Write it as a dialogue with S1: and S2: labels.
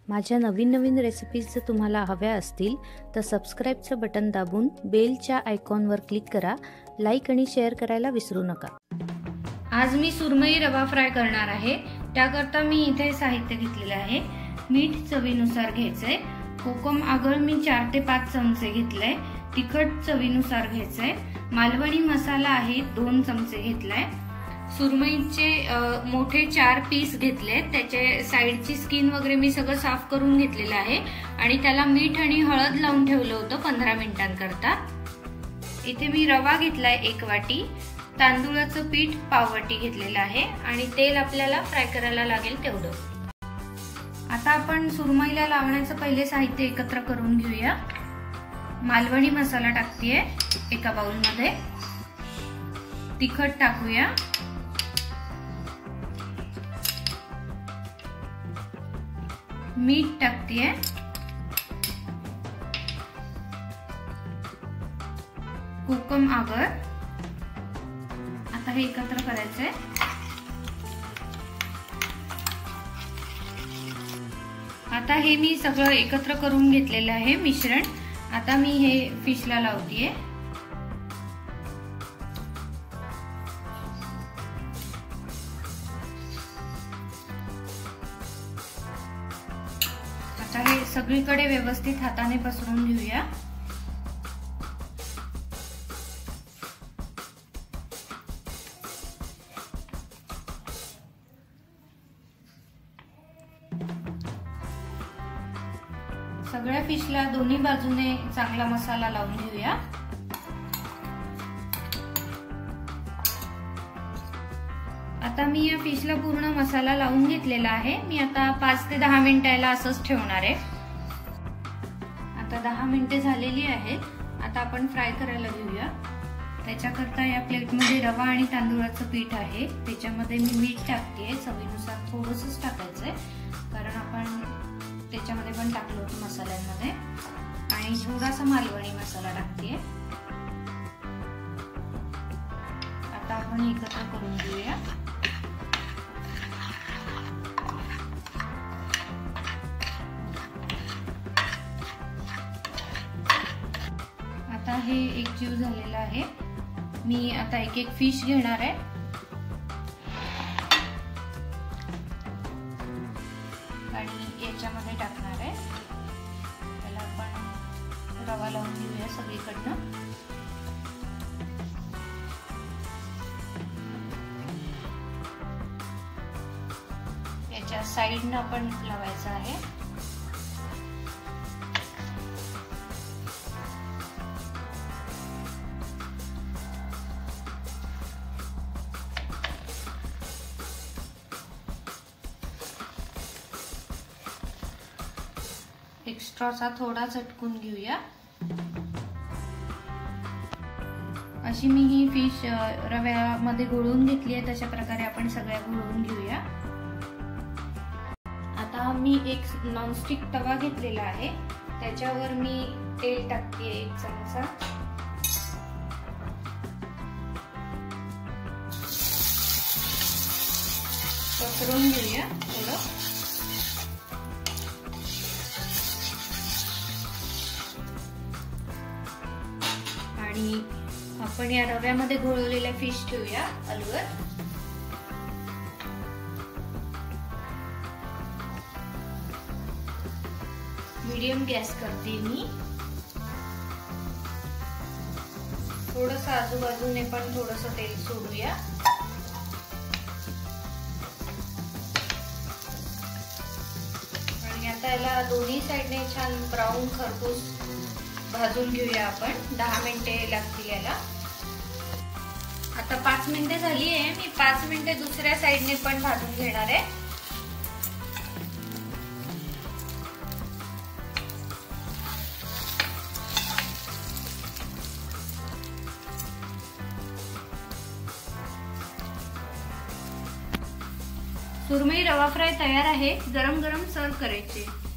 S1: माझ्या नवीन रेसिपीज जर तुम्हाला हव्या असतील तर सबस्क्राईबचं बटन दाबून बेलच्या आयकॉनवर क्लिक करा. लाईक आणि शेअर करायला विसरू नका.
S2: आज मी सुरमई रवा फ्राय करणार आहे. त्याकरता मी इथे साहित्य घेतलेले आहे. मीठ चवीनुसार घ्यायचंय. कोकम आगळ मी 4 ते 5 चमचे घेतलंय. तिखट चवीनुसार घ्यायचंय. मालवणी मसाला आहे 2 चमचे घेतलाय. सुरमईचे मोठे 4 पीस घेतले. त्याचे साइडची स्किन वगैरे मी सगळं साफ करून घेतलेलं आहे आणि त्याला मीठ आणि हळद लावून ठेवलं होतं 15 मिनिटांकरता. इथे मी रवा घेतलाय 1 वाटी. तांदूळाचं पीठ पाव वाटी घेतलेलं आहे आणि तेल आपल्याला फ्राय करायला लागेल तेवढं. आता आपण सुरमईला लावण्याचं पहिले साहित्य एकत्र करून घेऊया. मालवणी मसाला टाकतेय एका बाउल मध्ये. तिखट टाकूया. मीठ टाकतेय. कोकम आगळ. आता हे एकत्र करायचंय. आता हे मी सगळं एकत्र करून घेतलेलं आहे मिश्रण. आता मी हे फिशला लावतेय. आता हे सगळीकडे व्यवस्थित हाताने पसरून घेऊया. सगळ्या फिशला दोन्ही बाजूने चांगला मसाला लावून घेऊया. आता मी या फिशला पूर्ण मसाला लावून घेतलेला आहे. मी आता 5 ते 10 मिनिटाला असंच ठेवणार आहे. आता 10 मिनिटे झालेली आहेत. आता आपण फ्राय करायला घेऊया. त्याच्याकरता या प्लेटमध्ये रवा आणि तांदूळाचं पीठ आहे. त्याच्यामध्ये मी मीठ टाकतेय. चवीनुसार थोडंसंच टाकायचंय कारण आपण त्याच्यामध्ये पण टाकलं होतं मसाल्यांमध्ये. आणि थोडासा मालवणी मसाला टाकतेय. आता आपण एकत्र करून घेऊया. आता हे एकजीव झालेलं आहे. मी आता एक फिश घेणार आहे. आणि याच्यामध्ये टाकणार आहे. त्याला आपण रवा लावून घेऊया सगळीकडनं. याच्या साइडनं पण लावायचं आहे. एक्स्ट्राचा थोडा झटकून घेऊया. अशी मी ही फिश रव्यामध्ये घोळवून घेतली आहे. तशा प्रकारे आपण सगळ्या घोळवून घेऊया. आता मी एक नॉनस्टिक तवा घेतलेला आहे. त्याच्यावर मी तेल टाकते 1 चमचा. पसरवून घेऊया थोडं. आणि आपण या रव्यामध्ये घोळवलेल्या फिश ठेवूया अलगद. मीडियम गॅस करते मी. थोडंसं आजूबाजूने पण थोडंसं तेल सोडूया. आणि आता याला दोन्ही साइडने छान ब्राऊन खरपूस भाजून घेऊया आपण. 10 मिनिटे लागतील याला. आता 5 मिनिटे झाली आहे. मी 5 मिनिटे दुसऱ्या साइडने पण भाजून घेणार आहे. सुरमई रवा फ्राय तयार आहे. गरम गरम सर्व करायचे.